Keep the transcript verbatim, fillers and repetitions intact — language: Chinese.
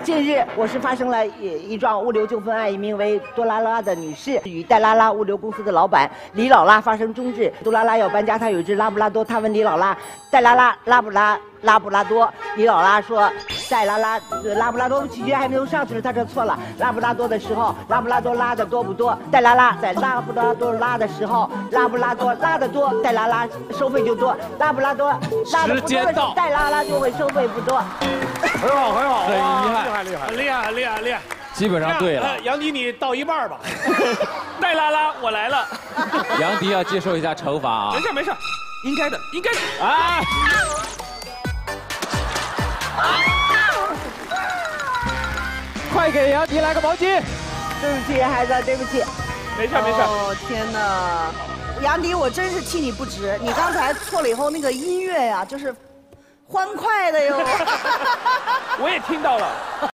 近日，我市发生了一一桩物流纠纷案，一名为多拉拉的女士与戴拉拉物流公司的老板李老拉发生争执。多拉拉要搬家，她有一只拉布拉多，她问李老拉：“戴拉拉拉布拉拉布拉多？”李老拉说：“戴拉拉拉布拉多取决还没有上去，他这错了。拉布拉多的时候，拉布拉多拉的多不多？戴拉拉在拉布拉多拉的时候，拉布拉多拉的多，戴拉拉收费就多；拉布拉多拉的不多的时候，戴拉拉就会收费不多。” 很好，很好， 很遗憾， 厉害，厉害， 很厉害，很厉害，很厉害。 基本上对了。 呃杨迪，你到一半吧。戴拉拉，我来了。 杨迪要接受一下惩罚啊！ 没事没事，应该的，应该的。 哎，快给杨迪来个毛巾！ 对不起，孩子，对不起。 没事没事。 哦天哪，杨迪，我真是替你不值。你刚才错了以后，那个音乐呀，就是欢快的哟。 我也听到了。